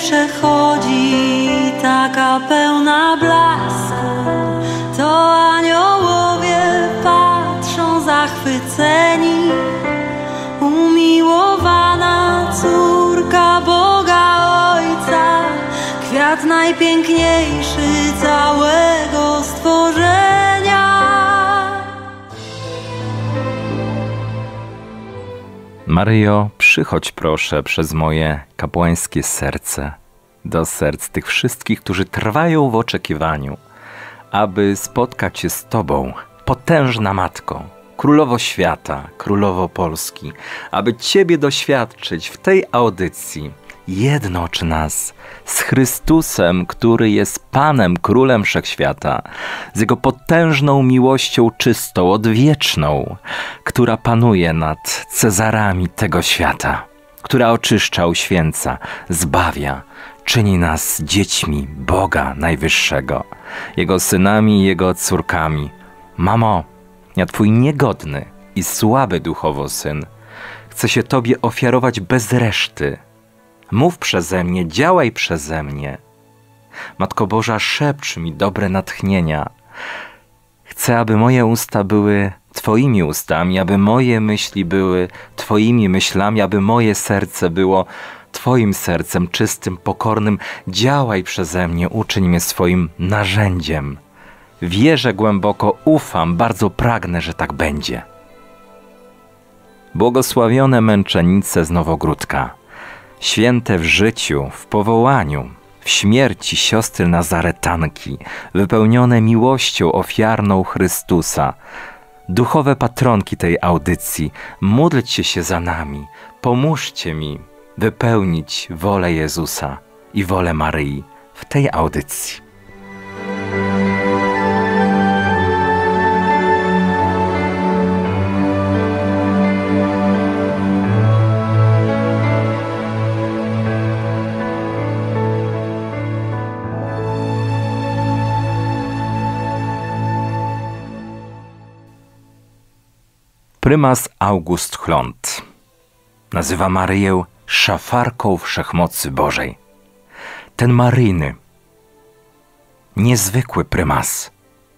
przechodzi, taka pełna blasku, to aniołowie patrzą zachwyceni. Umiłowana córka Boga Ojca, kwiat najpiękniejszy całego stworzenia. Maryjo, przychodź proszę przez moje kapłańskie serce do serc tych wszystkich, którzy trwają w oczekiwaniu, aby spotkać się z Tobą, potężna Matko, Królowo Świata, Królowo Polski, aby Ciebie doświadczyć w tej audycji. Jednocz nas z Chrystusem, który jest Panem, Królem Wszechświata, z Jego potężną miłością czystą, odwieczną, która panuje nad Cezarami tego świata, która oczyszcza, uświęca, zbawia, czyni nas dziećmi Boga Najwyższego, Jego synami i Jego córkami. Mamo, ja Twój niegodny i słaby duchowo syn, chcę się Tobie ofiarować bez reszty. Mów przeze mnie, działaj przeze mnie. Matko Boża, szepcz mi dobre natchnienia. Chcę, aby moje usta były Twoimi ustami, aby moje myśli były Twoimi myślami, aby moje serce było Twoim sercem, czystym, pokornym. Działaj przeze mnie, uczyń mnie swoim narzędziem. Wierzę głęboko, ufam, bardzo pragnę, że tak będzie. Błogosławione męczennice z Nowogródka, święte w życiu, w powołaniu, w śmierci siostry Nazaretanki, wypełnione miłością ofiarną Chrystusa, duchowe patronki tej audycji, módlcie się za nami, pomóżcie mi wypełnić wolę Jezusa i wolę Maryi w tej audycji. Prymas August Hlond nazywa Maryję szafarką wszechmocy Bożej. Ten maryjny, niezwykły prymas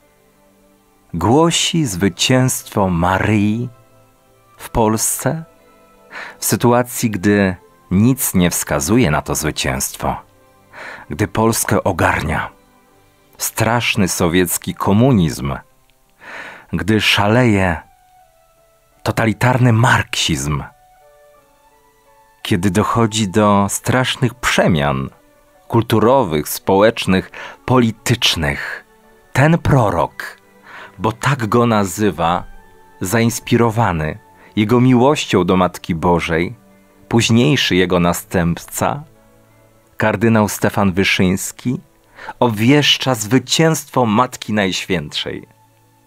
głosi zwycięstwo Maryi w Polsce w sytuacji, gdy nic nie wskazuje na to zwycięstwo, gdy Polskę ogarnia straszny sowiecki komunizm, gdy szaleje totalitarny marksizm, kiedy dochodzi do strasznych przemian kulturowych, społecznych, politycznych. Ten prorok, bo tak go nazywa, zainspirowany jego miłością do Matki Bożej, późniejszy jego następca, kardynał Stefan Wyszyński, obwieszcza zwycięstwo Matki Najświętszej.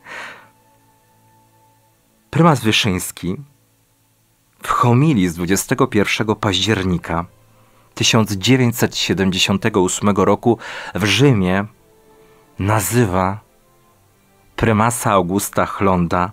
Prymas Wyszyński w homilii z 21 października 1978 roku w Rzymie nazywa prymasa Augusta Hlonda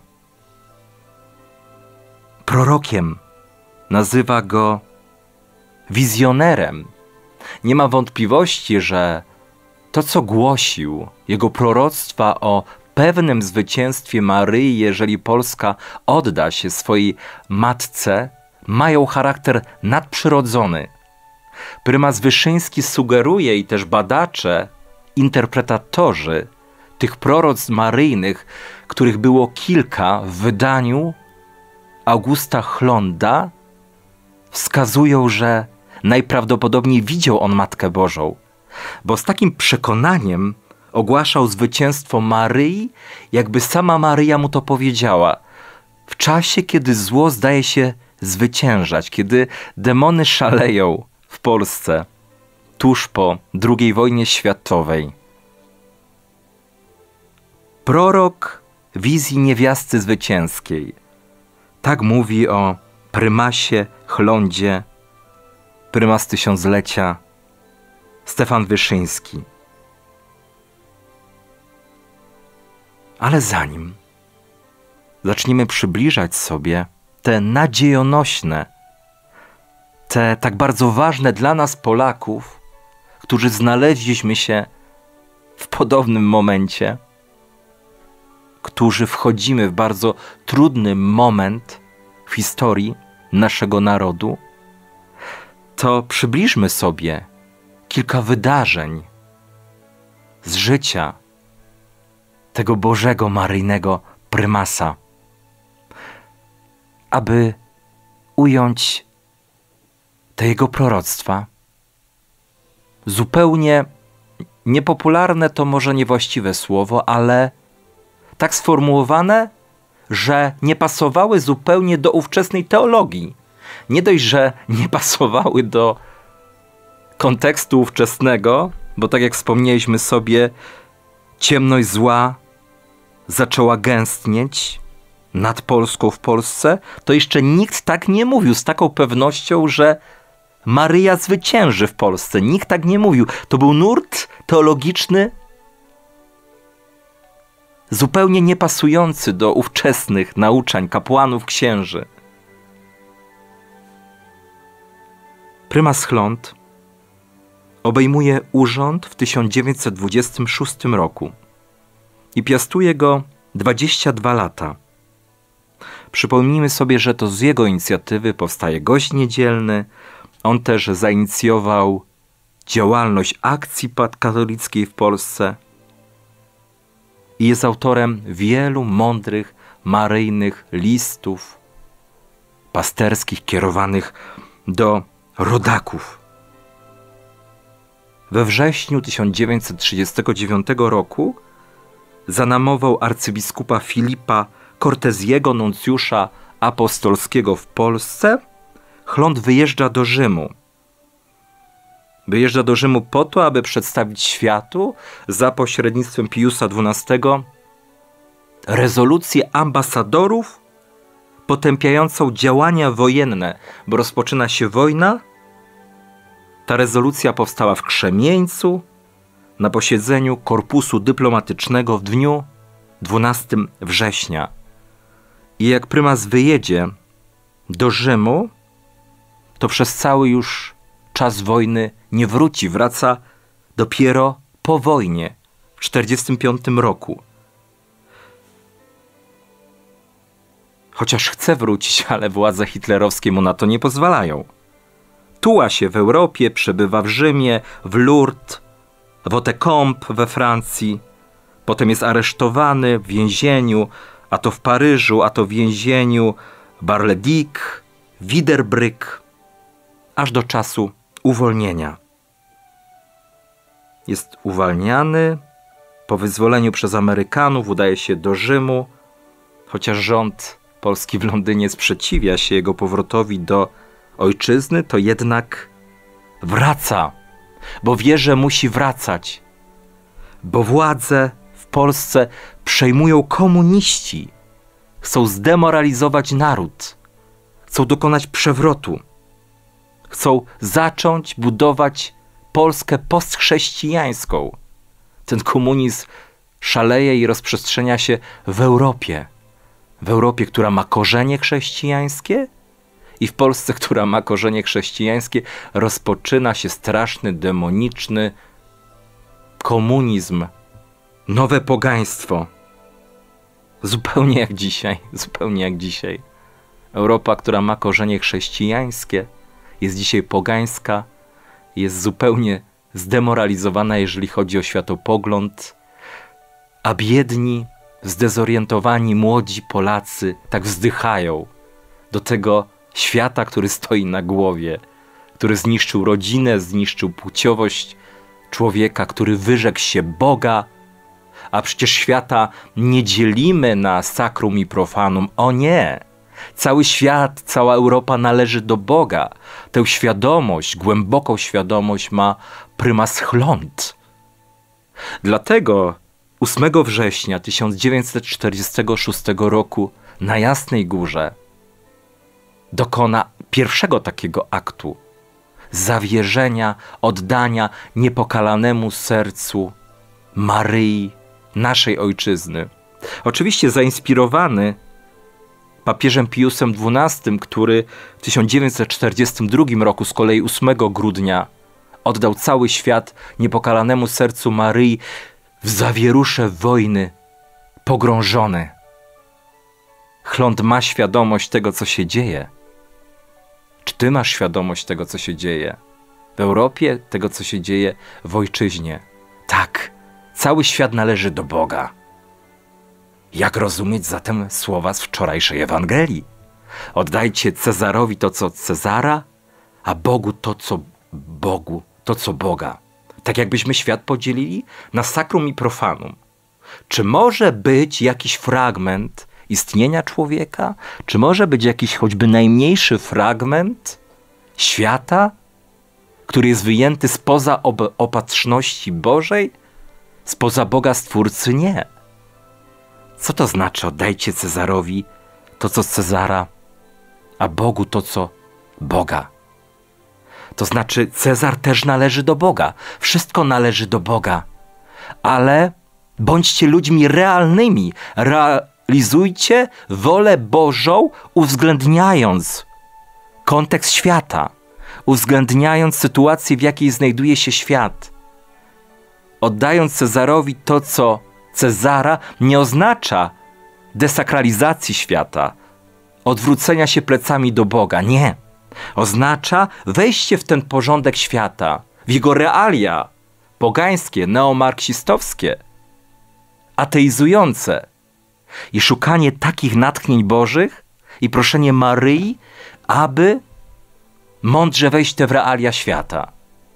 prorokiem, nazywa go wizjonerem. Nie ma wątpliwości, że to, co głosił, jego proroctwa o pewnym zwycięstwie Maryi, jeżeli Polska odda się swojej matce, mają charakter nadprzyrodzony. Prymas Wyszyński sugeruje i też badacze, interpretatorzy tych proroctw maryjnych, których było kilka w wydaniu Augusta Hlonda, wskazują, że najprawdopodobniej widział on Matkę Bożą, bo z takim przekonaniem ogłaszał zwycięstwo Maryi, jakby sama Maryja mu to powiedziała. W czasie, kiedy zło zdaje się zwyciężać, kiedy demony szaleją w Polsce tuż po II wojnie światowej. Prorok wizji niewiasty zwycięskiej. Tak mówi o prymasie Hlondzie, prymas tysiąclecia Stefan Wyszyński. Ale zanim zaczniemy przybliżać sobie te nadziejonośne, te tak bardzo ważne dla nas Polaków którzy znaleźliśmy się w podobnym momencie, którzy wchodzimy w bardzo trudny moment w historii naszego narodu, to przybliżmy sobie kilka wydarzeń z życia tego Bożego Maryjnego prymasa, aby ująć te jego proroctwa. Zupełnie niepopularne to może niewłaściwe słowo, ale tak sformułowane, że nie pasowały zupełnie do ówczesnej teologii. Nie dość, że nie pasowały do kontekstu ówczesnego, bo tak jak wspomnieliśmy sobie, ciemność zła zaczęła gęstnieć nad Polską w Polsce, to jeszcze nikt tak nie mówił z taką pewnością, że Maryja zwycięży w Polsce. Nikt tak nie mówił. To był nurt teologiczny zupełnie niepasujący do ówczesnych nauczań kapłanów, księży. Prymas Chląd obejmuje urząd w 1926 roku i piastuje go 22 lata. Przypomnijmy sobie, że to z jego inicjatywy powstaje Gość Niedzielny. On też zainicjował działalność akcji katolickiej w Polsce i jest autorem wielu mądrych, maryjnych listów pasterskich kierowanych do rodaków. We wrześniu 1939 roku za namową arcybiskupa Filipa Cortesiego, nuncjusza apostolskiego w Polsce, Chląd wyjeżdża do Rzymu. Wyjeżdża do Rzymu po to, aby przedstawić światu za pośrednictwem Piusa XII rezolucję ambasadorów potępiającą działania wojenne, bo rozpoczyna się wojna. Ta rezolucja powstała w Krzemieńcu na posiedzeniu Korpusu Dyplomatycznego w dniu 12 września. I jak prymas wyjedzie do Rzymu, to przez cały już czas wojny nie wróci. Wraca dopiero po wojnie, w 1945 roku. Chociaż chce wrócić, ale władze hitlerowskie mu na to nie pozwalają. Tuła się w Europie, przebywa w Rzymie, w Lourdes, w Hautecombe we Francji. Potem jest aresztowany w więzieniu, a to w Paryżu, a to w więzieniu Bar-le-Duc, Wiederbrück, aż do czasu uwolnienia. Jest uwalniany, po wyzwoleniu przez Amerykanów udaje się do Rzymu, chociaż rząd polski w Londynie sprzeciwia się jego powrotowi do ojczyzny, to jednak wraca, bo wie, że musi wracać, bo władzę w Polsce przejmują komuniści. Chcą zdemoralizować naród, chcą dokonać przewrotu, chcą zacząć budować Polskę postchrześcijańską. Ten komunizm szaleje i rozprzestrzenia się w Europie. W Europie, która ma korzenie chrześcijańskie, i w Polsce, która ma korzenie chrześcijańskie, rozpoczyna się straszny, demoniczny komunizm, nowe pogaństwo. Zupełnie jak dzisiaj, zupełnie jak dzisiaj. Europa, która ma korzenie chrześcijańskie, jest dzisiaj pogańska, jest zupełnie zdemoralizowana, jeżeli chodzi o światopogląd, a biedni, zdezorientowani, młodzi Polacy tak wzdychają do tego świata, który stoi na głowie, który zniszczył rodzinę, zniszczył płciowość człowieka, który wyrzekł się Boga, a przecież świata nie dzielimy na sakrum i profanum. O nie! Cały świat, cała Europa należy do Boga. Tę świadomość, głęboką świadomość ma prymas Chląd. Dlatego 8 września 1946 roku na Jasnej Górze dokona pierwszego takiego aktu zawierzenia, oddania niepokalanemu sercu Maryi, naszej ojczyzny. Oczywiście zainspirowany papieżem Piusem XII, który w 1942 roku, z kolei 8 grudnia, oddał cały świat niepokalanemu sercu Maryi w zawierusze wojny pogrążony. Chląd ma świadomość tego, co się dzieje. Czy ty masz świadomość tego, co się dzieje w Europie, tego, co się dzieje w ojczyźnie? Tak, cały świat należy do Boga. Jak rozumieć zatem słowa z wczorajszej Ewangelii? Oddajcie Cezarowi to, co Cezara, a Bogu to, co Bogu, to, co Boga. Tak jakbyśmy świat podzielili na sacrum i profanum. Czy może być jakiś fragment istnienia człowieka? Czy może być jakiś choćby najmniejszy fragment świata, który jest wyjęty spoza opatrzności Bożej? Spoza Boga Stwórcy? Nie. Co to znaczy oddajcie Cezarowi to, co Cezara, a Bogu to, co Boga? To znaczy Cezar też należy do Boga. Wszystko należy do Boga. Ale bądźcie ludźmi realnymi. Realizujcie wolę Bożą, uwzględniając kontekst świata. Uwzględniając sytuację, w jakiej znajduje się świat. Oddając Cezarowi to, co Cezara, nie oznacza desakralizacji świata, odwrócenia się plecami do Boga. Nie. Oznacza wejście w ten porządek świata, w jego realia pogańskie, neomarksistowskie, ateizujące i szukanie takich natchnień bożych i proszenie Maryi, aby mądrze wejść w realia świata.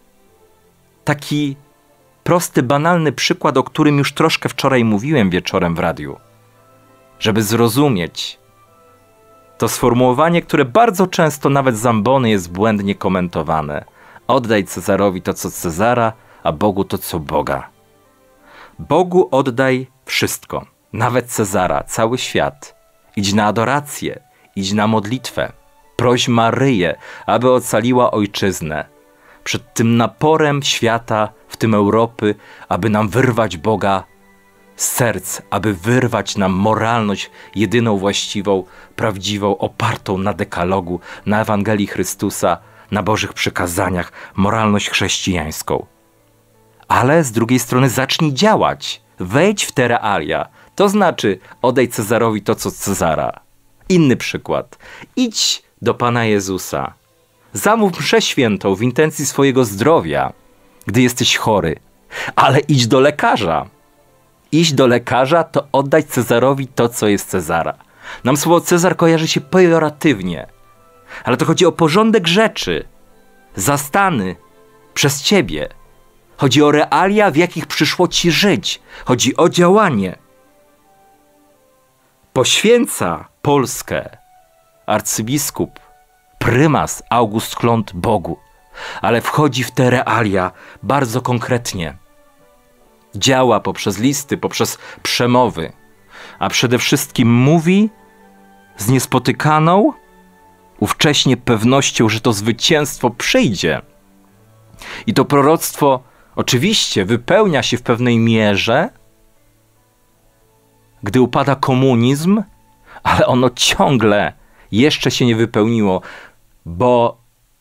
Taki prosty, banalny przykład, o którym już troszkę wczoraj mówiłem wieczorem w radiu. Żeby zrozumieć to sformułowanie, które bardzo często nawet z ambony jest błędnie komentowane. Oddaj Cezarowi to, co Cezara, a Bogu to, co Boga. Bogu oddaj wszystko, nawet Cezara, cały świat. Idź na adorację, idź na modlitwę. Proś Maryję, aby ocaliła ojczyznę przed tym naporem świata, w tym Europy, aby nam wyrwać Boga z serc, aby wyrwać nam moralność jedyną właściwą, prawdziwą, opartą na dekalogu, na Ewangelii Chrystusa, na Bożych przykazaniach, moralność chrześcijańską. Ale z drugiej strony zacznij działać, wejdź w te realia. To znaczy oddaj Cezarowi to, co Cezara. Inny przykład. Idź do Pana Jezusa. Zamów mszę świętą w intencji swojego zdrowia, gdy jesteś chory. Ale idź do lekarza. Iść do lekarza to oddać Cezarowi to, co jest Cezara. Nam słowo Cezar kojarzy się pejoratywnie. Ale to chodzi o porządek rzeczy. Zastany przez ciebie. Chodzi o realia, w jakich przyszło ci żyć. Chodzi o działanie. Poświęca Polskę arcybiskup, prymas August Chląd Bogu, ale wchodzi w te realia bardzo konkretnie. Działa poprzez listy, poprzez przemowy, a przede wszystkim mówi z niespotykaną ówcześnie pewnością, że to zwycięstwo przyjdzie. I to proroctwo oczywiście wypełnia się w pewnej mierze, gdy upada komunizm, ale ono ciągle jeszcze się nie wypełniło, bo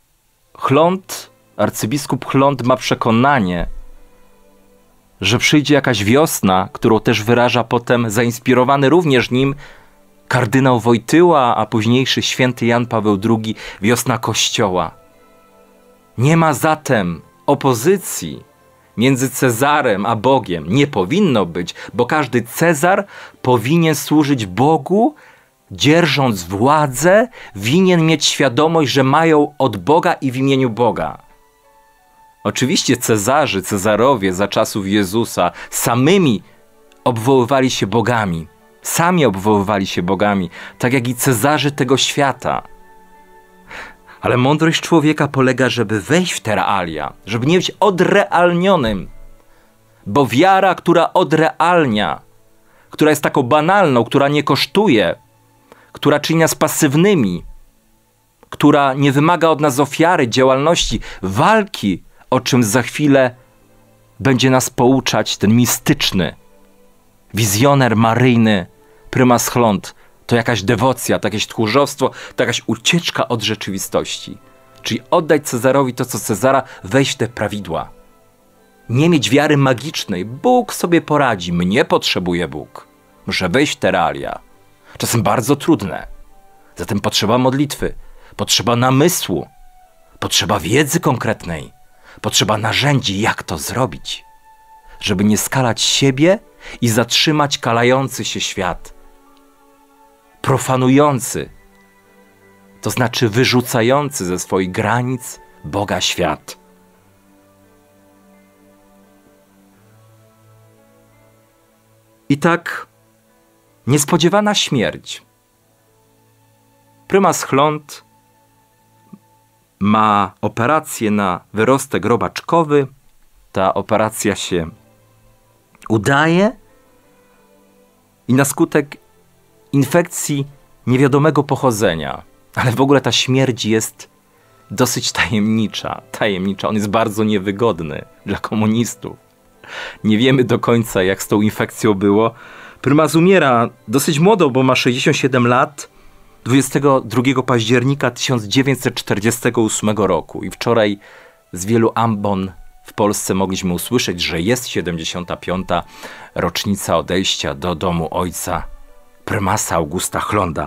arcybiskup Chląd ma przekonanie, że przyjdzie jakaś wiosna, którą też wyraża potem zainspirowany również nim kardynał Wojtyła, a późniejszy święty Jan Paweł II, wiosna Kościoła. Nie ma zatem opozycji między Cezarem a Bogiem. Nie powinno być, bo każdy Cezar powinien służyć Bogu, dzierżąc władzę, winien mieć świadomość, że mają od Boga i w imieniu Boga. Oczywiście Cezarowie za czasów Jezusa samymi obwoływali się bogami. Sami obwoływali się bogami, tak jak i Cezarzy tego świata. Ale mądrość człowieka polega, żeby wejść w te realia, żeby nie być odrealnionym. Bo wiara, która odrealnia, która jest taką banalną, która nie kosztuje, która czyni nas pasywnymi, która nie wymaga od nas ofiary, działalności, walki, o czym za chwilę będzie nas pouczać ten mistyczny wizjoner maryjny prymas Chląd. To jakaś dewocja, to jakieś tchórzostwo, to jakaś ucieczka od rzeczywistości. Czyli oddać Cezarowi to, co Cezara, wejść w te prawidła. Nie mieć wiary magicznej. Bóg sobie poradzi. Mnie potrzebuje Bóg. Muszę wejść w te realia. Czasem bardzo trudne. Zatem potrzeba modlitwy. Potrzeba namysłu. Potrzeba wiedzy konkretnej. Potrzeba narzędzi, jak to zrobić. Żeby nie skalać siebie i zatrzymać kalający się świat. Profanujący. To znaczy wyrzucający ze swoich granic Boga świat. I tak niespodziewana śmierć. Prymas Chląd ma operację na wyrostek robaczkowy. Ta operacja się udaje i na skutek infekcji niewiadomego pochodzenia. Ale w ogóle ta śmierć jest dosyć tajemnicza. On jest bardzo niewygodny dla komunistów. Nie wiemy do końca, jak z tą infekcją było. Prymas umiera dosyć młodo, bo ma 67 lat, 22 października 1948 roku. I wczoraj z wielu ambon w Polsce mogliśmy usłyszeć, że jest 75. rocznica odejścia do domu ojca prymasa Augusta Chląda.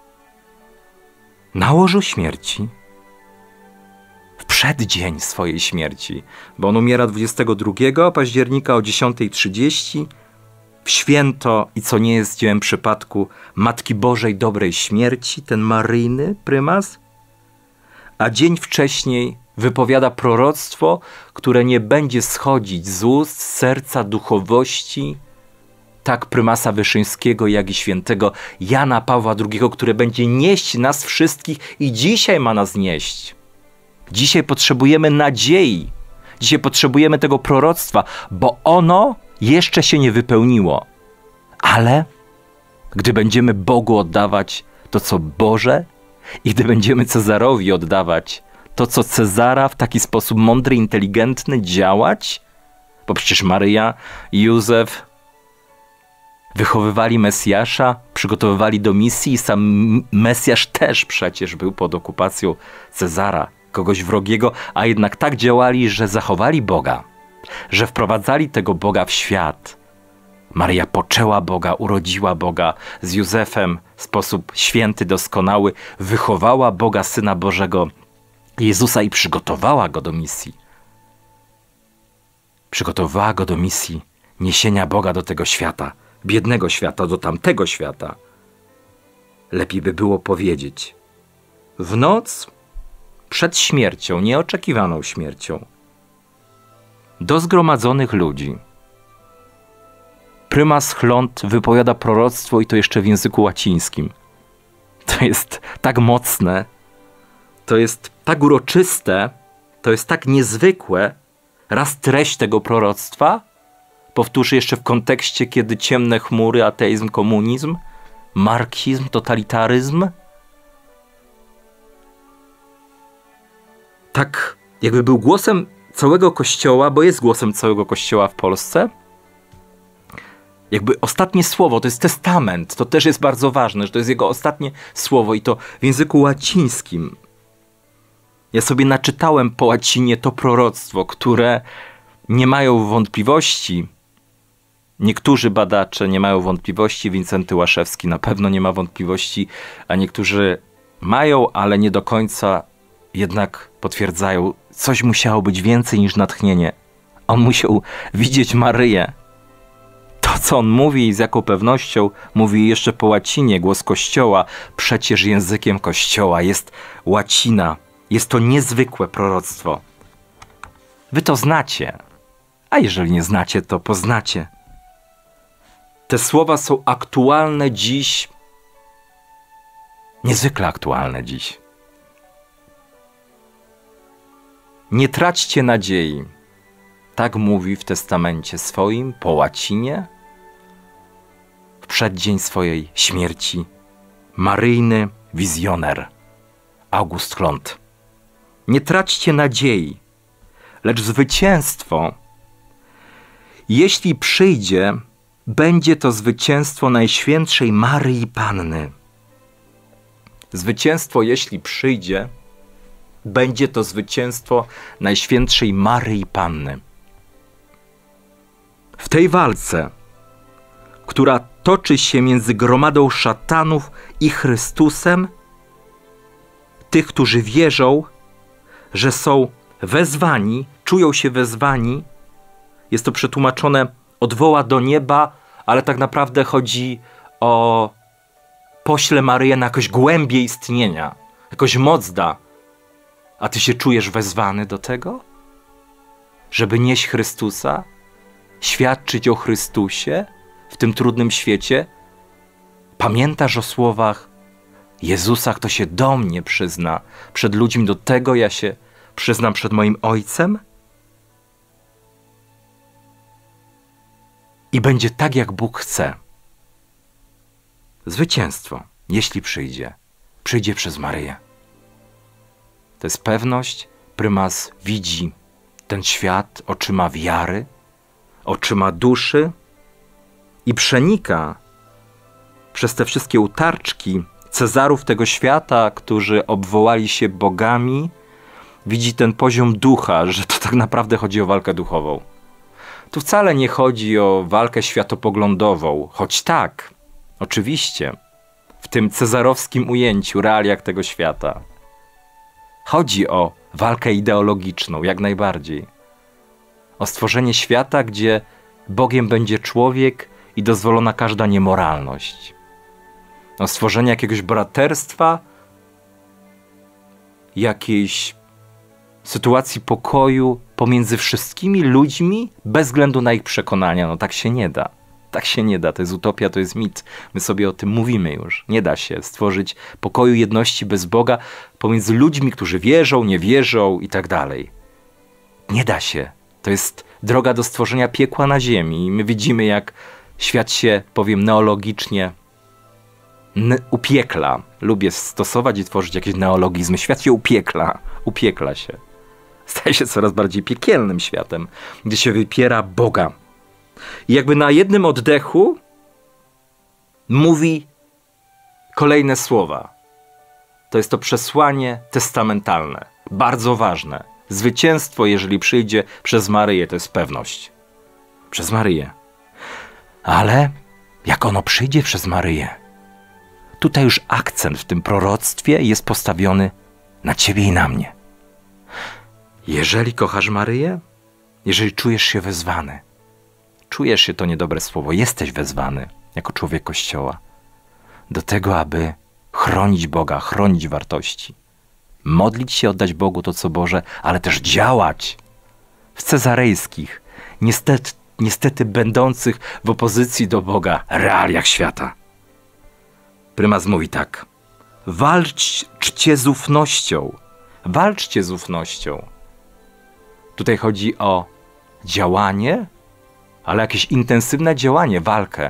Na łożu śmierci, w przeddzień swojej śmierci, bo on umiera 22 października o 10:30, w święto, i co nie jest dziełem przypadku, Matki Bożej Dobrej Śmierci, ten maryjny prymas, a dzień wcześniej wypowiada proroctwo, które nie będzie schodzić z ust, z serca, duchowości, tak prymasa Wyszyńskiego, jak i świętego Jana Pawła II, które będzie nieść nas wszystkich i dzisiaj ma nas nieść. Dzisiaj potrzebujemy nadziei. Dzisiaj potrzebujemy tego proroctwa, bo ono jeszcze się nie wypełniło. Ale gdy będziemy Bogu oddawać to, co Boże, i gdy będziemy Cezarowi oddawać to, co Cezara, w taki sposób mądry, inteligentny działać, bo przecież Maryja i Józef wychowywali Mesjasza, przygotowywali do misji i sam Mesjasz też przecież był pod okupacją Cezara, kogoś wrogiego, a jednak tak działali, że zachowali Boga, że wprowadzali tego Boga w świat. Maryja poczęła Boga, urodziła Boga z Józefem w sposób święty, doskonały, wychowała Boga, Syna Bożego, Jezusa i przygotowała Go do misji. Przygotowała Go do misji niesienia Boga do tego świata, biednego świata, do tamtego świata. Lepiej by było powiedzieć, w noc przed śmiercią, nieoczekiwaną śmiercią, do zgromadzonych ludzi prymas Chląd wypowiada proroctwo, i to jeszcze w języku łacińskim. To jest tak mocne, to jest tak uroczyste, to jest tak niezwykłe. Raz treść tego proroctwa, powtórzę jeszcze w kontekście, kiedy ciemne chmury, ateizm, komunizm, marksizm, totalitaryzm. Tak jakby był głosem całego Kościoła, bo jest głosem całego Kościoła w Polsce. Jakby ostatnie słowo, to jest testament, to też jest bardzo ważne, że to jest jego ostatnie słowo i to w języku łacińskim. Ja sobie naczytałem po łacinie to proroctwo, które nie mają wątpliwości. Niektórzy badacze nie mają wątpliwości, Wincenty Łaszewski na pewno nie ma wątpliwości, a niektórzy mają, ale nie do końca jednak potwierdzają. Coś musiało być więcej niż natchnienie. On musiał widzieć Maryję. To, co on mówi, z jaką pewnością mówi jeszcze po łacinie, głos Kościoła, przecież językiem Kościoła jest łacina. Jest to niezwykłe proroctwo. Wy to znacie, a jeżeli nie znacie, to poznacie. Te słowa są aktualne dziś, niezwykle aktualne dziś. Nie traćcie nadziei. Tak mówi w testamencie swoim, po łacinie, w przeddzień swojej śmierci, maryjny wizjoner August Chląd. Nie traćcie nadziei, lecz zwycięstwo, jeśli przyjdzie, będzie to zwycięstwo Najświętszej Maryi Panny. Zwycięstwo, jeśli przyjdzie, Będzie to zwycięstwo Najświętszej Maryi Panny. W tej walce, która toczy się między gromadą szatanów i Chrystusem, tych, którzy wierzą, że są wezwani, czują się wezwani, jest to przetłumaczone od woła do nieba, ale tak naprawdę chodzi o pośle Maryję na jakąś głębię istnienia, jakąś moc da. A ty się czujesz wezwany do tego? Żeby nieść Chrystusa? Świadczyć o Chrystusie w tym trudnym świecie? Pamiętasz o słowach Jezusa, kto się do mnie przyzna przed ludźmi, do tego ja się przyznam przed moim Ojcem? I będzie tak, jak Bóg chce. Zwycięstwo, jeśli przyjdzie, przyjdzie przez Maryję. To jest pewność. Prymas widzi ten świat oczyma wiary, oczyma duszy i przenika przez te wszystkie utarczki Cezarów tego świata, którzy obwołali się bogami, widzi ten poziom ducha, że to tak naprawdę chodzi o walkę duchową. Tu wcale nie chodzi o walkę światopoglądową, choć tak, oczywiście, w tym cezarowskim ujęciu, realiach tego świata. Chodzi o walkę ideologiczną, jak najbardziej. O stworzenie świata, gdzie Bogiem będzie człowiek i dozwolona każda niemoralność. O stworzenie jakiegoś braterstwa, jakiejś sytuacji pokoju pomiędzy wszystkimi ludźmi bez względu na ich przekonania. No tak się nie da. Tak się nie da. To jest utopia, to jest mit. My sobie o tym mówimy już. Nie da się stworzyć pokoju, jedności bez Boga pomiędzy ludźmi, którzy wierzą, nie wierzą i tak dalej. Nie da się. To jest droga do stworzenia piekła na ziemi. I my widzimy, jak świat się, powiem neologicznie, upiekla. Lubię stosować i tworzyć jakieś neologizmy. Świat się upiekla. Upiekla się. Staje się coraz bardziej piekielnym światem, gdzie się wypiera Boga. I jakby na jednym oddechu mówi kolejne słowa. To jest to przesłanie testamentalne. Bardzo ważne. Zwycięstwo, jeżeli przyjdzie przez Maryję, to jest pewność. Przez Maryję. Ale jak ono przyjdzie przez Maryję, tutaj już akcent w tym proroctwie jest postawiony na ciebie i na mnie. Jeżeli kochasz Maryję, jeżeli czujesz się wezwany, czujesz się, to niedobre słowo, jesteś wezwany jako człowiek Kościoła do tego, aby chronić Boga, chronić wartości, modlić się, oddać Bogu to, co Boże, ale też działać w cezarejskich, niestety będących w opozycji do Boga realiach świata. Prymas mówi tak: walczcie z ufnością. Walczcie z ufnością. Tutaj chodzi o działanie, ale jakieś intensywne działanie, walkę.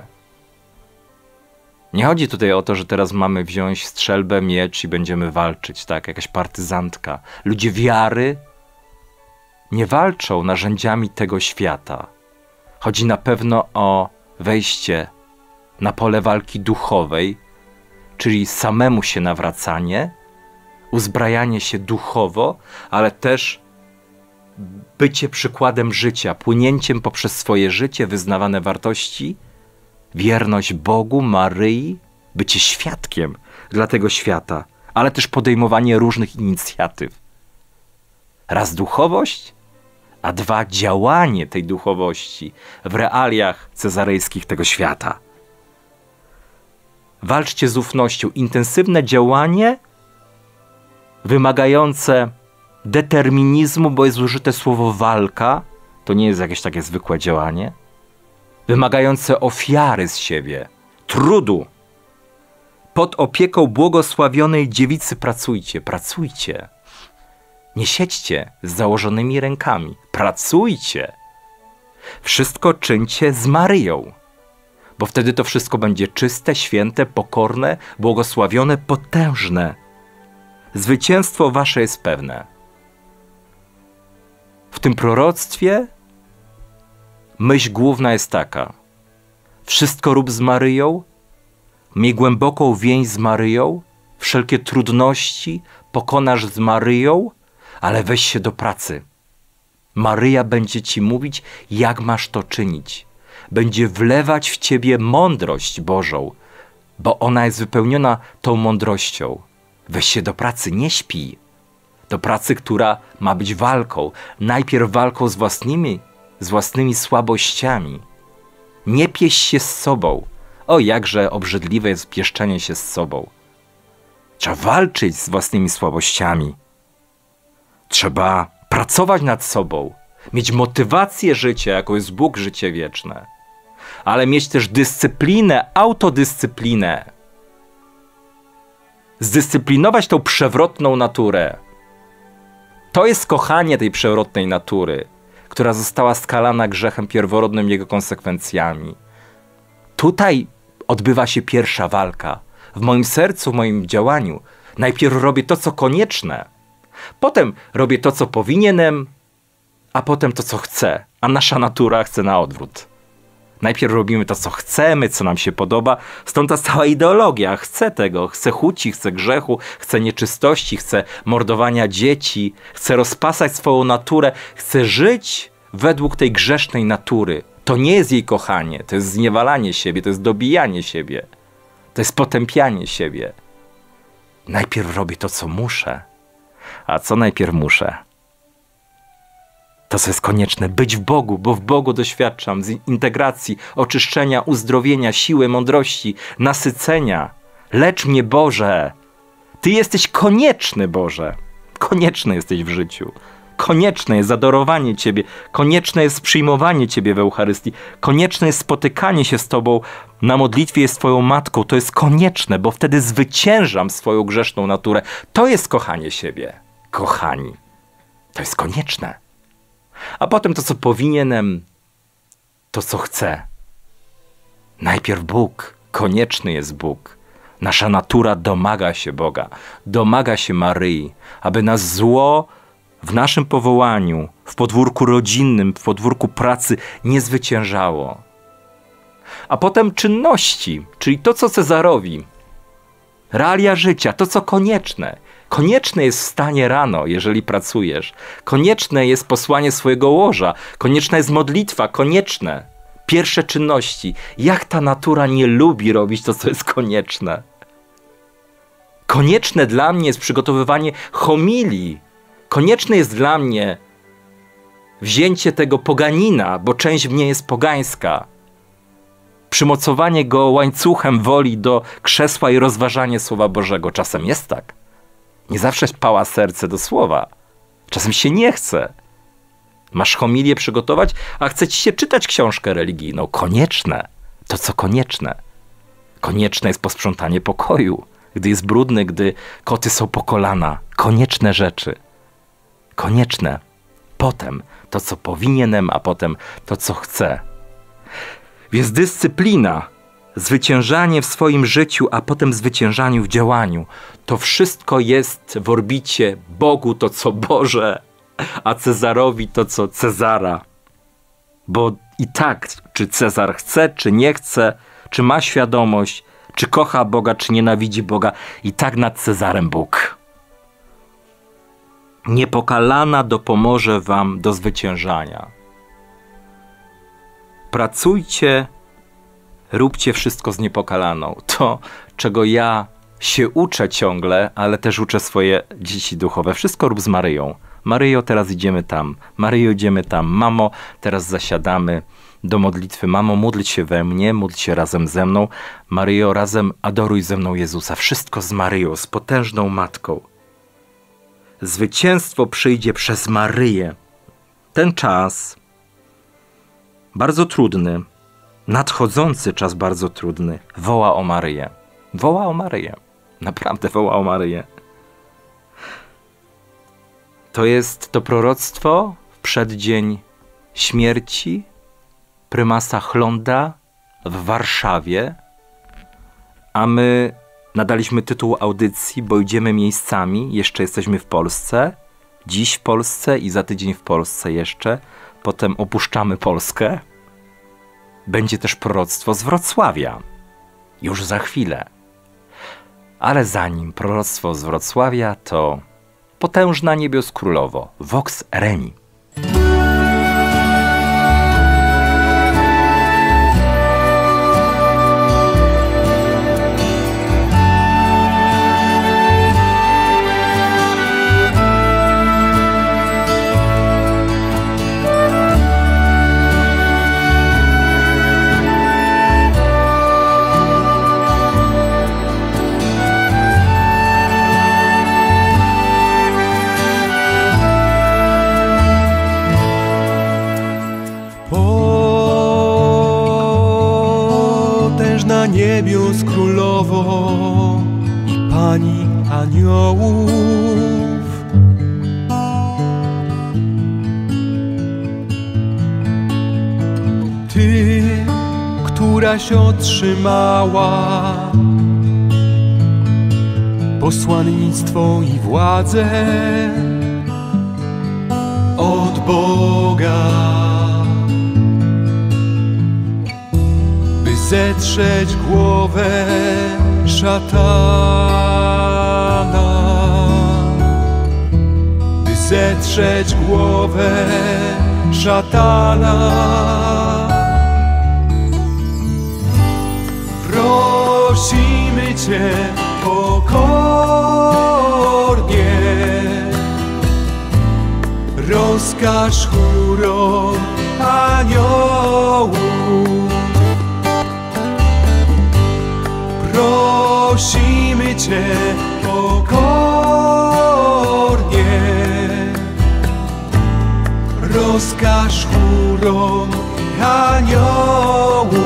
Nie chodzi tutaj o to, że teraz mamy wziąć strzelbę, miecz i będziemy walczyć, tak? Jakaś partyzantka. Ludzie wiary nie walczą narzędziami tego świata. Chodzi na pewno o wejście na pole walki duchowej, czyli samemu się nawracanie, uzbrajanie się duchowo, ale też bycie przykładem życia, płynięciem poprzez swoje życie, wyznawane wartości, wierność Bogu, Maryi, bycie świadkiem dla tego świata, ale też podejmowanie różnych inicjatyw. Raz duchowość, a dwa działanie tej duchowości w realiach cezarejskich tego świata. Walczcie z ufnością. Intensywne działanie wymagające determinizmu, bo jest użyte słowo walka. To nie jest jakieś takie zwykłe działanie. Wymagające ofiary z siebie, trudu. Pod opieką błogosławionej dziewicy pracujcie. Pracujcie. Nie siedźcie z założonymi rękami. Pracujcie. Wszystko czyńcie z Maryją. Bo wtedy to wszystko będzie czyste, święte, pokorne, błogosławione, potężne. Zwycięstwo wasze jest pewne. W tym proroctwie myśl główna jest taka: wszystko rób z Maryją, miej głęboką więź z Maryją, wszelkie trudności pokonasz z Maryją, ale weź się do pracy. Maryja będzie ci mówić, jak masz to czynić. Będzie wlewać w ciebie mądrość Bożą, bo ona jest wypełniona tą mądrością. Weź się do pracy, nie śpij. Do pracy, która ma być walką. Najpierw walką z własnymi słabościami. Nie pieś się z sobą. O, jakże obrzydliwe jest pieszczenie się z sobą. Trzeba walczyć z własnymi słabościami. Trzeba pracować nad sobą. Mieć motywację życia, jaką jest Bóg, życie wieczne. Ale mieć też dyscyplinę, autodyscyplinę. Zdyscyplinować tą przewrotną naturę. To jest kochanie tej przewrotnej natury, która została skalana grzechem pierworodnym, jego konsekwencjami. Tutaj odbywa się pierwsza walka. W moim sercu, w moim działaniu. Najpierw robię to, co konieczne. Potem robię to, co powinienem, a potem to, co chcę. A nasza natura chce na odwrót. Najpierw robimy to, co chcemy, co nam się podoba. Stąd ta cała ideologia. Chcę tego. Chcę chuci, chcę grzechu, chcę nieczystości, chcę mordowania dzieci. Chcę rozpasać swoją naturę. Chcę żyć według tej grzesznej natury. To nie jest jej kochanie. To jest zniewalanie siebie. To jest dobijanie siebie. To jest potępianie siebie. Najpierw robię to, co muszę. A co najpierw muszę? To, co jest konieczne, być w Bogu, bo w Bogu doświadczam integracji, oczyszczenia, uzdrowienia, siły, mądrości, nasycenia. Lecz mnie, Boże! Ty jesteś konieczny, Boże! Konieczny jesteś w życiu. Konieczne jest adorowanie Ciebie. Konieczne jest przyjmowanie Ciebie w Eucharystii. Konieczne jest spotykanie się z Tobą na modlitwie z Twoją Matką. To jest konieczne, bo wtedy zwyciężam swoją grzeszną naturę. To jest kochanie siebie. Kochani. To jest konieczne. A potem to, co powinienem, to, co chcę. Najpierw Bóg. Konieczny jest Bóg. Nasza natura domaga się Boga. Domaga się Maryi, aby nas zło w naszym powołaniu, w podwórku rodzinnym, w podwórku pracy nie zwyciężało. A potem czynności, czyli to, co Cezarowi. Realia życia, to, co konieczne. Konieczne jest wstanie rano, jeżeli pracujesz. Konieczne jest posłanie swojego łoża. Konieczna jest modlitwa, konieczne. Pierwsze czynności. Jak ta natura nie lubi robić to, co jest konieczne. Konieczne dla mnie jest przygotowywanie homilii. Konieczne jest dla mnie wzięcie tego poganina, bo część mnie jest pogańska. Przymocowanie go łańcuchem woli do krzesła i rozważanie Słowa Bożego. Czasem jest tak. Nie zawsze pała serce do słowa. Czasem się nie chce. Masz homilię przygotować, a chce ci się czytać książkę religijną. Konieczne. To, co konieczne. Konieczne jest posprzątanie pokoju. Gdy jest brudny, gdy koty są po kolana. Konieczne rzeczy. Konieczne. Potem to, co powinienem, a potem to, co chcę. Więc dyscyplina, zwyciężanie w swoim życiu, a potem zwyciężaniu w działaniu. To wszystko jest w orbicie Bogu to, co Boże, a Cezarowi to, co Cezara. Bo i tak, czy Cezar chce, czy nie chce, czy ma świadomość, czy kocha Boga, czy nienawidzi Boga, i tak nad Cezarem Bóg. Niepokalana dopomoże wam do zwyciężania. Pracujcie, róbcie wszystko z niepokalaną. To, czego ja się uczę ciągle, ale też uczę swoje dzieci duchowe. Wszystko rób z Maryją. Maryjo, teraz idziemy tam. Maryjo, idziemy tam. Mamo, teraz zasiadamy do modlitwy. Mamo, módl się we mnie, módl się razem ze mną. Maryjo, razem adoruj ze mną Jezusa. Wszystko z Maryją, z potężną Matką. Zwycięstwo przyjdzie przez Maryję. Ten czas bardzo trudny, nadchodzący czas bardzo trudny, woła o Maryję. Woła o Maryję. Naprawdę woła o Maryję. To jest to proroctwo w przeddzień śmierci prymasa Chlonda w Warszawie, a my nadaliśmy tytuł audycji, bo idziemy miejscami, jeszcze jesteśmy w Polsce, dziś w Polsce i za tydzień w Polsce jeszcze, potem opuszczamy Polskę. Będzie też proroctwo z Wrocławia, już za chwilę. Ale zanim proroctwo z Wrocławia, to potężna niebios królowo, vox remi. Niebios królowo i pani aniołów, ty, któraś otrzymała posłannictwo i władzę od Boga, zetrzeć głowę szatana, by zetrzeć głowę szatana. Prosimy Cię pokornie, rozkaż chórom aniołów. Prosimy Cię pokornie, rozkaż chórom aniołów,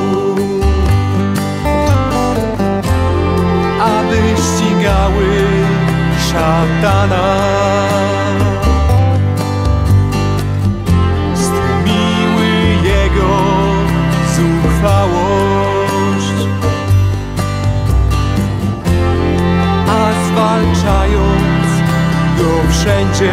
aby ścigały szatana, stłumiły jego zuchwałość, zwalczając go wszędzie,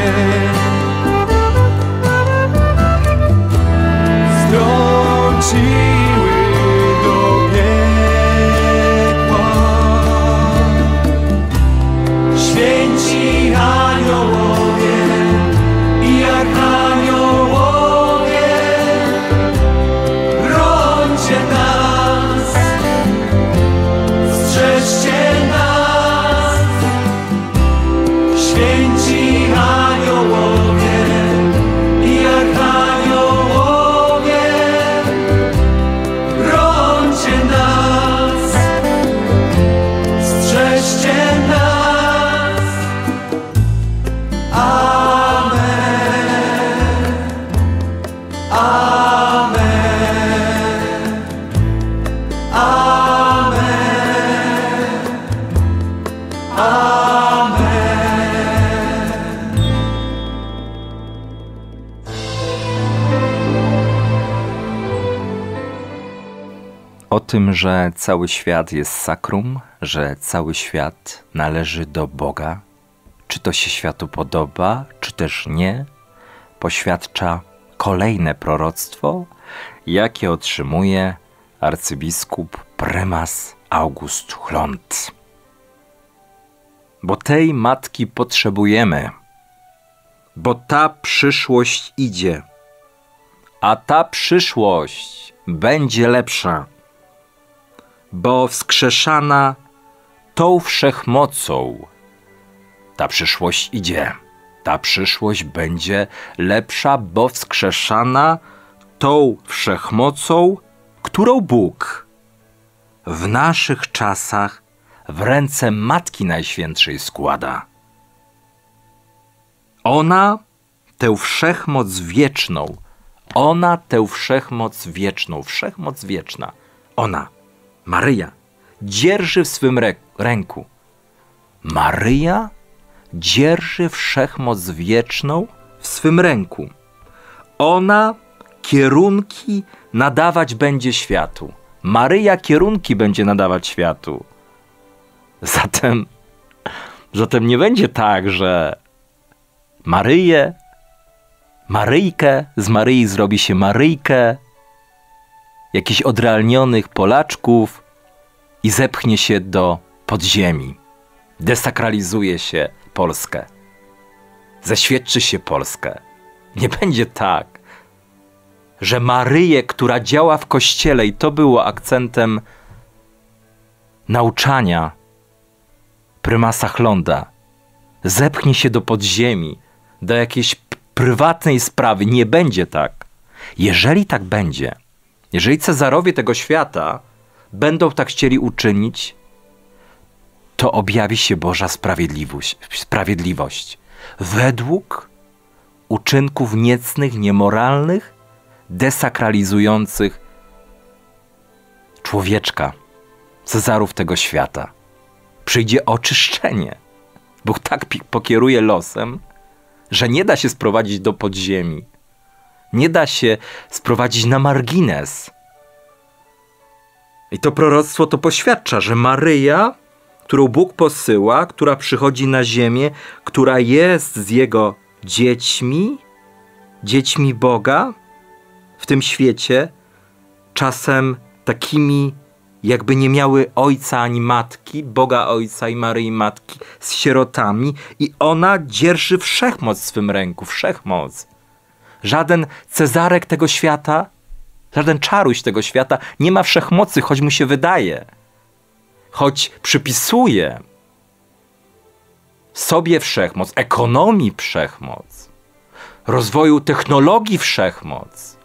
strąciły do piekła. Święci aniołowie i archaniołowie, brońcie nas, strzeżcie nas. Święci aniołowie i archaniołowie, brońcie nas, strzeżcie nas. Amen. Amen. Amen. Amen. O tym, że cały świat jest sakrum, że cały świat należy do Boga, czy to się światu podoba, czy też nie, poświadcza kolejne proroctwo, jakie otrzymuje arcybiskup prymas August Hlond. Bo tej matki potrzebujemy, bo ta przyszłość idzie, a ta przyszłość będzie lepsza, bo wskrzeszana tą wszechmocą ta przyszłość idzie. Ta przyszłość będzie lepsza, bo wskrzeszana tą wszechmocą, którą Bóg w naszych czasach w ręce Matki Najświętszej składa. Ona tę wszechmoc wieczną, ona tę wszechmoc wieczną, wszechmoc wieczna, ona, Maryja, dzierży w swym ręku. Maryja dzierży wszechmoc wieczną w swym ręku. Ona kierunki nadawać będzie światu. Maryja kierunki będzie nadawać światu. Zatem nie będzie tak, że Maryjkę, z Maryi zrobi się Maryjkę, jakichś odrealnionych Polaczków i zepchnie się do podziemi. Desakralizuje się Polskę. zaświadczy się Polskę. Nie będzie tak, że Maryję, która działa w Kościele, i to było akcentem nauczania prymasa Chlonda, zepchnie się do podziemi, do jakiejś prywatnej sprawy. Nie będzie tak. Jeżeli tak będzie, jeżeli Cezarowie tego świata będą tak chcieli uczynić, to objawi się Boża sprawiedliwość według uczynków niecnych, niemoralnych, desakralizujących człowieczka, Cezarów tego świata. Przyjdzie oczyszczenie. Bóg tak pokieruje losem, że nie da się sprowadzić do podziemi. Nie da się sprowadzić na margines. I to proroctwo to poświadcza, że Maryja, którą Bóg posyła, która przychodzi na ziemię, która jest z Jego dziećmi Boga w tym świecie, czasem takimi, jakby nie miały ojca ani matki, Boga Ojca i Maryi Matki, z sierotami, i ona dzierży wszechmoc w swym ręku, wszechmoc. Żaden Cezarek tego świata, żaden czaruś tego świata nie ma wszechmocy, choć mu się wydaje, choć przypisuje sobie wszechmoc, ekonomii wszechmoc, rozwoju technologii wszechmoc,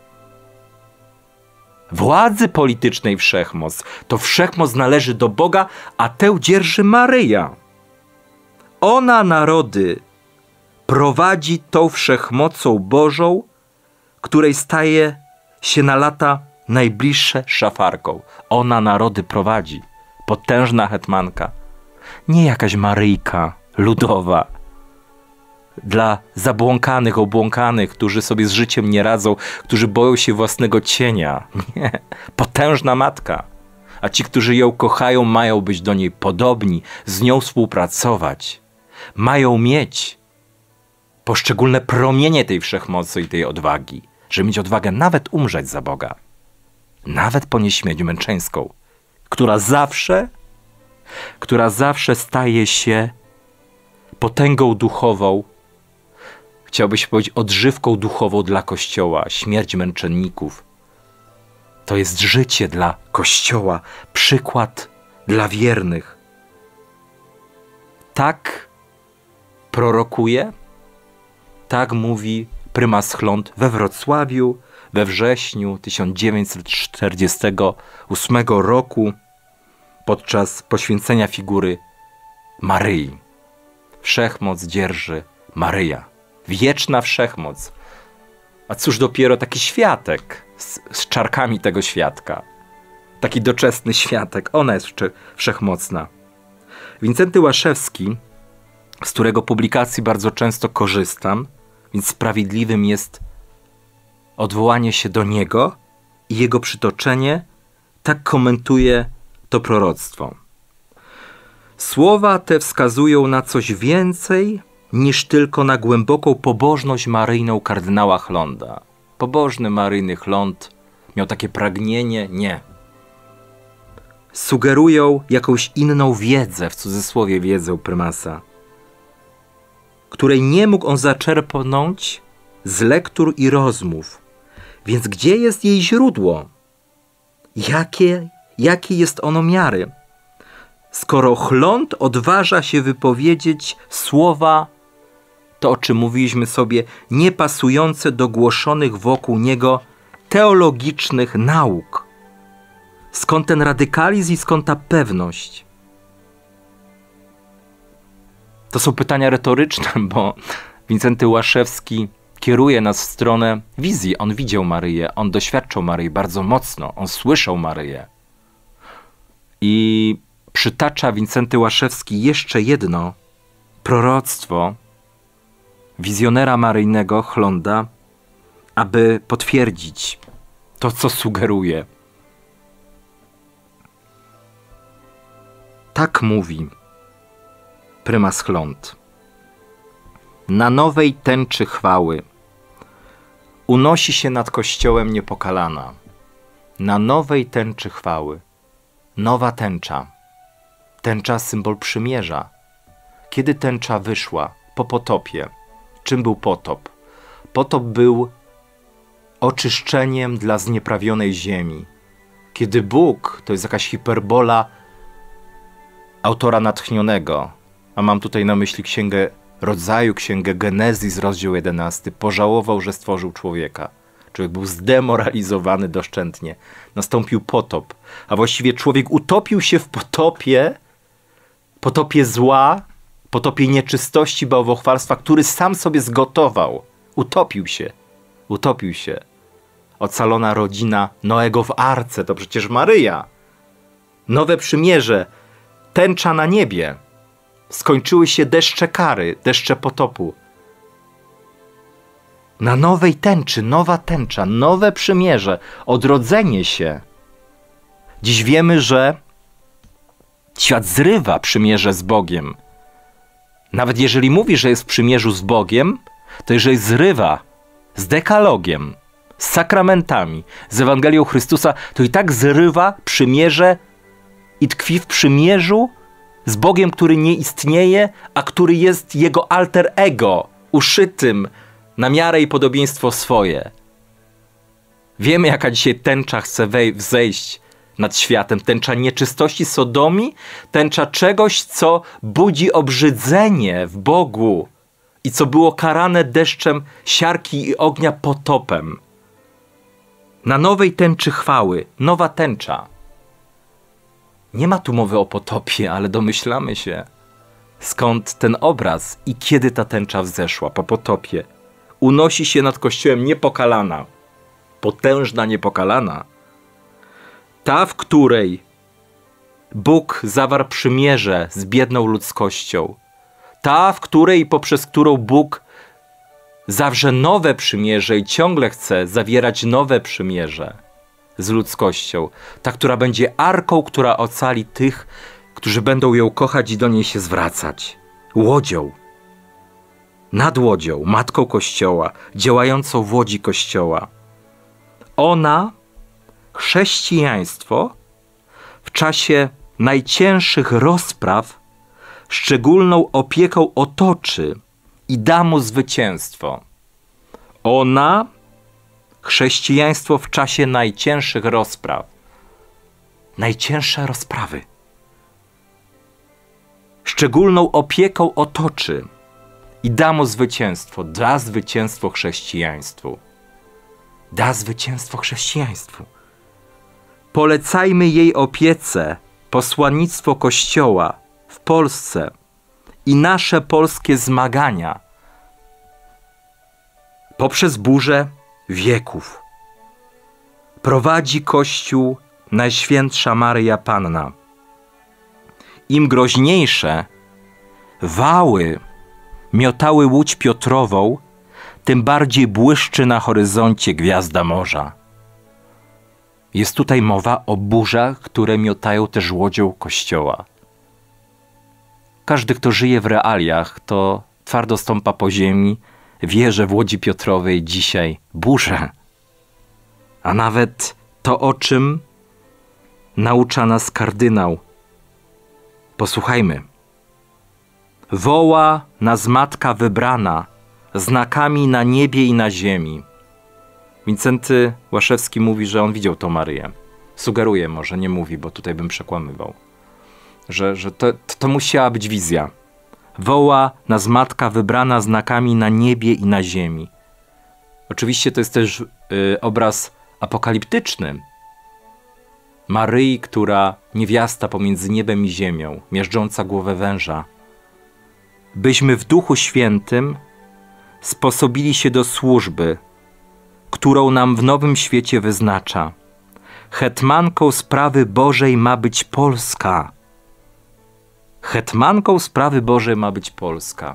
władzy politycznej wszechmoc. To wszechmoc należy do Boga, a tę dzierży Maryja. Ona narody prowadzi tą wszechmocą Bożą, której staje się na lata najbliższe szafarką. Ona narody prowadzi. Potężna hetmanka. Nie jakaś Maryjka ludowa. Dla zabłąkanych, obłąkanych, którzy sobie z życiem nie radzą, którzy boją się własnego cienia. Nie. Potężna matka. A ci, którzy ją kochają, mają być do niej podobni, z nią współpracować. Mają mieć poszczególne promienie tej wszechmocy i tej odwagi, żeby mieć odwagę nawet umrzeć za Boga. Nawet ponieść śmierć męczeńską, która zawsze staje się potęgą duchową, chciałby się powiedzieć odżywką duchową dla Kościoła. Śmierć męczenników to jest życie dla Kościoła, przykład dla wiernych. Tak prorokuje, tak mówi prymas Chlond we Wrocławiu we wrześniu 1948 roku podczas poświęcenia figury Maryi. Wszechmoc dzierży Maryja. Wieczna wszechmoc. A cóż dopiero taki światek z czarkami tego świadka. Taki doczesny światek. Ona jest wszechmocna. Wincenty Łaszewski, z którego publikacji bardzo często korzystam, więc sprawiedliwym jest odwołanie się do niego i jego przytoczenie, tak komentuje to proroctwo. Słowa te wskazują na coś więcej niż tylko na głęboką pobożność maryjną kardynała Chlonda. Pobożny maryjny Chlond miał takie pragnienie? Nie. Sugerują jakąś inną wiedzę, w cudzysłowie wiedzę prymasa, której nie mógł on zaczerpnąć z lektur i rozmów. Więc gdzie jest jej źródło? Jakie jest ono miary? Skoro Chlond odważa się wypowiedzieć słowa, to o czym mówiliśmy sobie, niepasujące do głoszonych wokół niego teologicznych nauk. Skąd ten radykalizm i skąd ta pewność? To są pytania retoryczne, bo Wincenty Łaszewski kieruje nas w stronę wizji. On widział Maryję, on doświadczał Maryi bardzo mocno, on słyszał Maryję. I przytacza Wincenty Łaszewski jeszcze jedno proroctwo wizjonera maryjnego Chlonda, aby potwierdzić to, co sugeruje. Tak mówi prymas Chlond. Na nowej tęczy chwały unosi się nad Kościołem niepokalana. Na nowej tęczy chwały. Nowa tęcza. Tęcza symbol przymierza. Kiedy tęcza wyszła po potopie, Czym był potop? Potop był oczyszczeniem dla znieprawionej ziemi. Kiedy Bóg, to jest jakaś hiperbola autora natchnionego, a mam tutaj na myśli Księgę Rodzaju, Księgę Genezis, rozdział 11, pożałował, że stworzył człowieka. Człowiek był zdemoralizowany doszczętnie. Nastąpił potop, a właściwie człowiek utopił się w potopie zła, potopie nieczystości, bałwochwalstwa, który sam sobie zgotował. Utopił się. Ocalona rodzina Noego w arce, to przecież Maryja. Nowe przymierze, tęcza na niebie. Skończyły się deszcze kary, deszcze potopu. Na nowej tęczy, nowa tęcza, nowe przymierze, odrodzenie się. Dziś wiemy, że świat zrywa przymierze z Bogiem. Nawet jeżeli mówi, że jest w przymierzu z Bogiem, to jeżeli zrywa z dekalogiem, z sakramentami, z Ewangelią Chrystusa, to i tak zrywa przymierze i tkwi w przymierzu z Bogiem, który nie istnieje, a który jest jego alter ego, uszytym na miarę i podobieństwo swoje. Wiemy, jaka dzisiaj tęcza chce wzejść nad światem. Tęcza nieczystości sodomii, tęcza czegoś, co budzi obrzydzenie w Bogu i co było karane deszczem siarki i ognia potopem. Na nowej tęczy chwały, nowa tęcza. Nie ma tu mowy o potopie, ale domyślamy się, skąd ten obraz i kiedy ta tęcza wzeszła po potopie. Unosi się nad Kościołem niepokalana, potężna niepokalana, ta, w której Bóg zawarł przymierze z biedną ludzkością, ta, w której i poprzez którą Bóg zawrze nowe przymierze i ciągle chce zawierać nowe przymierze z ludzkością, ta, która będzie arką, która ocali tych, którzy będą ją kochać i do niej się zwracać, łodzią, nad łodzią, matką Kościoła, działającą w łodzi Kościoła. Ona, chrześcijaństwo, w czasie najcięższych rozpraw szczególną opieką otoczy i da mu zwycięstwo. Ona, chrześcijaństwo w czasie najcięższych rozpraw. Najcięższe rozprawy. Szczególną opieką otoczy i da mu zwycięstwo. Da zwycięstwo chrześcijaństwu. Da zwycięstwo chrześcijaństwu. Polecajmy jej opiece posłannictwo Kościoła w Polsce i nasze polskie zmagania poprzez burzę wieków. Prowadzi Kościół Najświętsza Maryja Panna. Im groźniejsze wały miotały łódź Piotrową, tym bardziej błyszczy na horyzoncie gwiazda morza. Jest tutaj mowa o burzach, które miotają też łodzią Kościoła. Każdy, kto żyje w realiach, to twardo stąpa po ziemi, wie, że w Łodzi Piotrowej dzisiaj burze. A nawet to, o czym naucza nas kardynał. Posłuchajmy. Woła nas Matka wybrana, znakami na niebie i na ziemi. Wincenty Łaszewski mówi, że on widział tą Maryję. Sugeruje, może nie mówi, bo tutaj bym przekłamywał. Że to musiała być wizja. Woła nas Matka wybrana, znakami na niebie i na ziemi. Oczywiście to jest też obraz apokaliptyczny. Maryi, która niewiasta pomiędzy niebem i ziemią, miażdżąca głowę węża. Byśmy w Duchu Świętym sposobili się do służby, którą nam w nowym świecie wyznacza. Hetmanką sprawy Bożej ma być Polska. Hetmanką sprawy Bożej ma być Polska.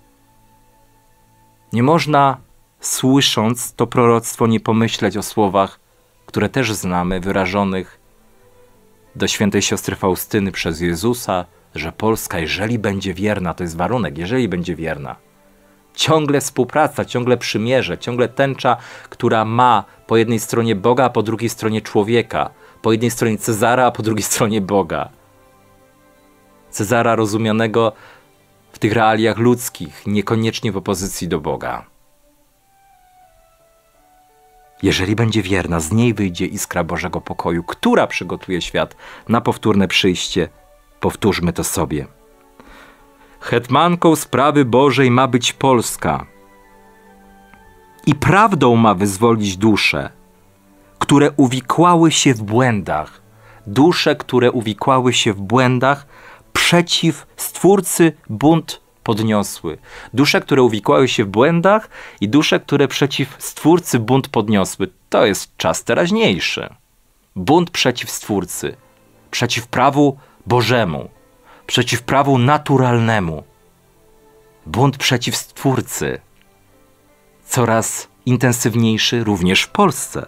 Nie można, słysząc to proroctwo, nie pomyśleć o słowach, które też znamy, wyrażonych do świętej siostry Faustyny przez Jezusa, że Polska, jeżeli będzie wierna, to jest warunek, jeżeli będzie wierna. Ciągle współpraca, ciągle przymierze, ciągle tęcza, która ma po jednej stronie Boga, a po drugiej stronie człowieka. Po jednej stronie Cezara, a po drugiej stronie Boga. Cezara rozumianego w tych realiach ludzkich, niekoniecznie w opozycji do Boga. Jeżeli będzie wierna, z niej wyjdzie iskra Bożego pokoju, która przygotuje świat na powtórne przyjście. Powtórzmy to sobie. Hetmanką sprawy Bożej ma być Polska i prawdą ma wyzwolić dusze, które uwikłały się w błędach. Dusze, które uwikłały się w błędach, przeciw Stwórcy bunt podniosły. Dusze, które uwikłały się w błędach i dusze, które przeciw Stwórcy bunt podniosły. To jest czas teraźniejszy. Bunt przeciw Stwórcy, przeciw prawu Bożemu, przeciw prawu naturalnemu. Bunt przeciw Stwórcy. Coraz intensywniejszy również w Polsce.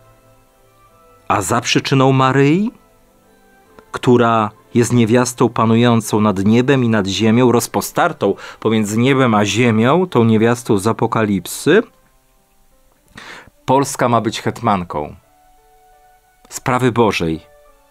A za przyczyną Maryi, która jest niewiastą panującą nad niebem i nad ziemią, rozpostartą pomiędzy niebem a ziemią, tą niewiastą z Apokalipsy, Polska ma być hetmanką sprawy Bożej,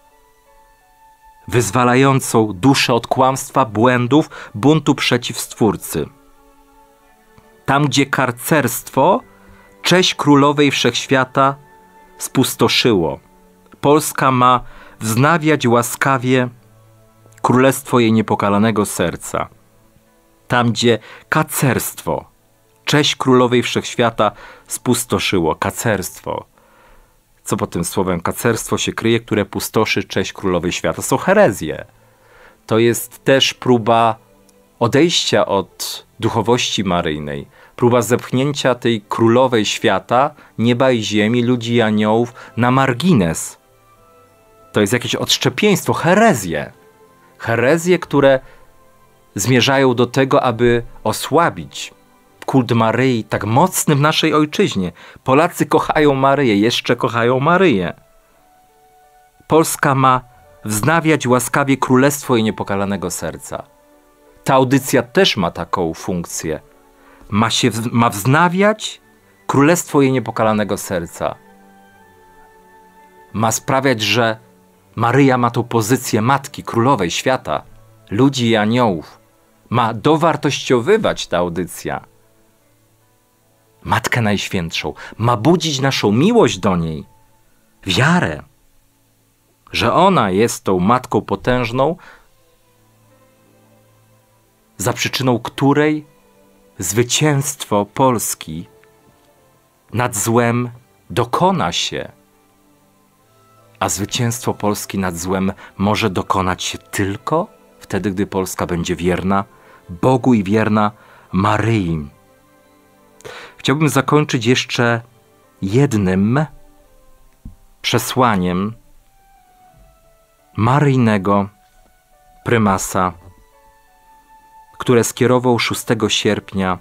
wyzwalającą duszę od kłamstwa, błędów, buntu przeciw Stwórcy. Tam, gdzie karcerstwo cześć królowej wszechświata spustoszyło, Polska ma wznawiać łaskawie królestwo jej niepokalanego serca. Tam, gdzie kacerstwo cześć królowej wszechświata spustoszyło. Kacerstwo. Co pod tym słowem kacerstwo się kryje, które pustoszy cześć królowej świata? Są herezje. To jest też próba odejścia od duchowości maryjnej. Próba zepchnięcia tej królowej świata, nieba i ziemi, ludzi i aniołów na margines. To jest jakieś odszczepieństwo, herezje. Herezje, które zmierzają do tego, aby osłabić kult Maryi tak mocny w naszej ojczyźnie. Polacy kochają Maryję, jeszcze kochają Maryję. Polska ma wznawiać łaskawie królestwo jej niepokalanego serca. Ta audycja też ma taką funkcję. Ma wznawiać królestwo jej niepokalanego serca. Ma sprawiać, że Maryja ma tą pozycję matki, królowej świata, ludzi i aniołów. Ma dowartościowywać ta audycja Matkę Najświętszą. Ma budzić naszą miłość do niej, wiarę, że ona jest tą Matką potężną, za przyczyną której zwycięstwo Polski nad złem dokona się. A zwycięstwo Polski nad złem może dokonać się tylko wtedy, gdy Polska będzie wierna Bogu i wierna Maryi. Chciałbym zakończyć jeszcze jednym przesłaniem maryjnego prymasa, które skierował 6 sierpnia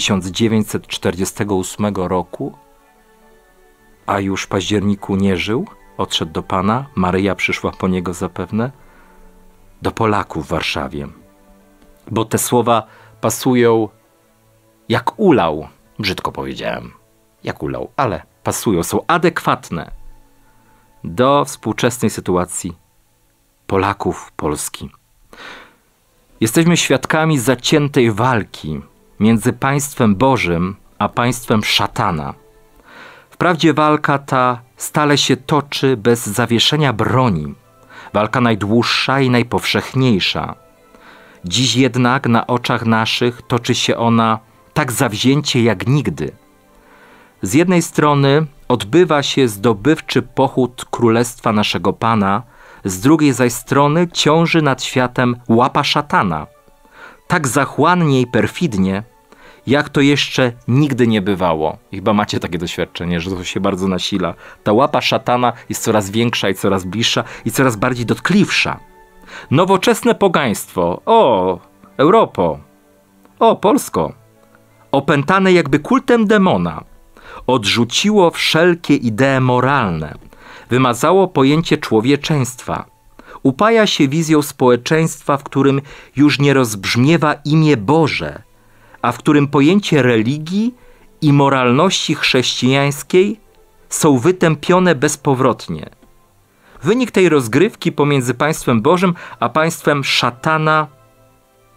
1948 roku, a już w październiku nie żył, odszedł do Pana, Maryja przyszła po niego zapewne, do Polaków w Warszawie. Bo te słowa pasują jak ulał, brzydko powiedziałem, jak ulał, ale pasują, są adekwatne do współczesnej sytuacji Polaków, Polski. Jesteśmy świadkami zaciętej walki między państwem Bożym a państwem szatana. Wprawdzie walka ta stale się toczy bez zawieszenia broni. Walka najdłuższa i najpowszechniejsza. Dziś jednak na oczach naszych toczy się ona tak zawzięcie jak nigdy. Z jednej strony odbywa się zdobywczy pochód królestwa naszego Pana, z drugiej zaś strony ciąży nad światem łapa szatana. Tak zachłannie i perfidnie, jak to jeszcze nigdy nie bywało. I chyba macie takie doświadczenie, że to się bardzo nasila. Ta łapa szatana jest coraz większa i coraz bliższa i coraz bardziej dotkliwsza. Nowoczesne pogaństwo, o Europo, o Polsko, opętane jakby kultem demona, odrzuciło wszelkie idee moralne, wymazało pojęcie człowieczeństwa, upaja się wizją społeczeństwa, w którym już nie rozbrzmiewa imię Boże, a w którym pojęcie religii i moralności chrześcijańskiej są wytępione bezpowrotnie. Wynik tej rozgrywki pomiędzy państwem Bożym a państwem szatana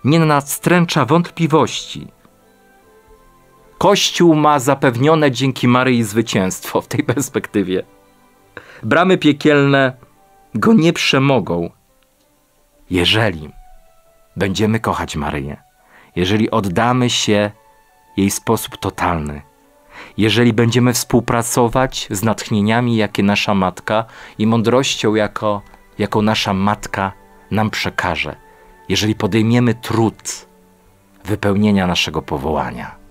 nie nastręcza wątpliwości. Kościół ma zapewnione dzięki Maryi zwycięstwo w tej perspektywie. Bramy piekielne go nie przemogą, jeżeli będziemy kochać Maryję, jeżeli oddamy się jej w sposób totalny, jeżeli będziemy współpracować z natchnieniami, jakie nasza Matka i mądrością, jaką nasza Matka nam przekaże, jeżeli podejmiemy trud wypełnienia naszego powołania.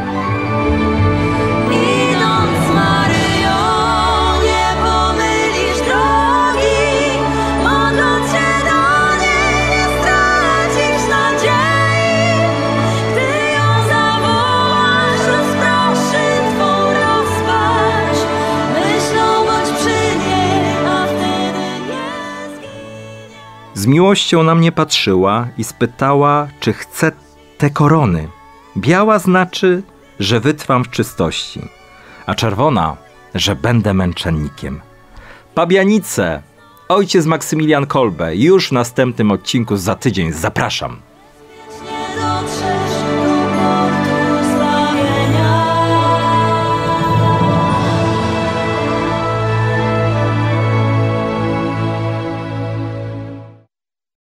Idąc, Maryjo, nie pomylisz drogi, modląc się do niej, nie stracisz nadziei. Gdy ją zawołasz, rozproszy twą rozpacz, myślą bądź przy niej, a wtedy nie zginie. Z miłością na mnie patrzyła i spytała, czy chcę te korony. Biała znaczy, że wytrwam w czystości, a czerwona, że będę męczennikiem. Pabianice, ojciec Maksymilian Kolbe, już w następnym odcinku za tydzień zapraszam.